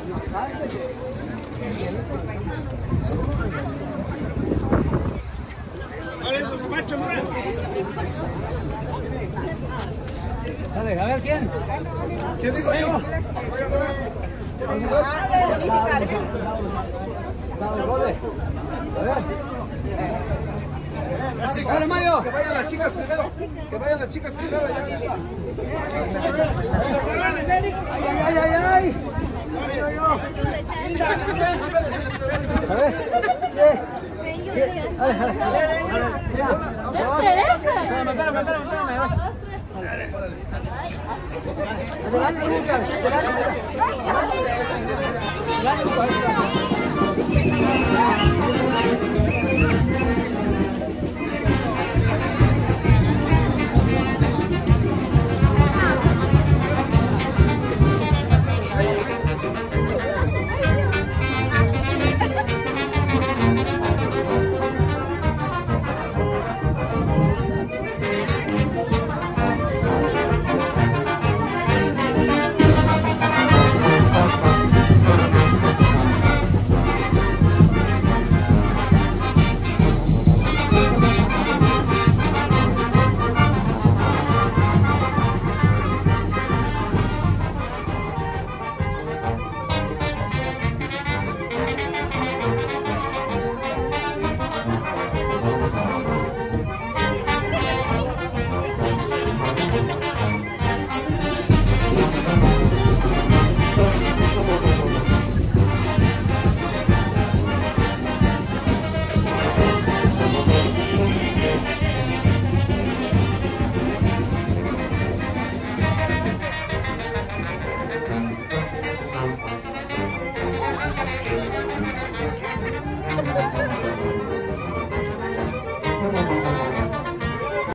A ver, ¿quién? ¿Qué digo yo? ¡Dale, Mario! Que vayan las chicas primero. Que vayan las chicas primero. ¡Ay, ay, ay! A ver. Adelante, Lucas.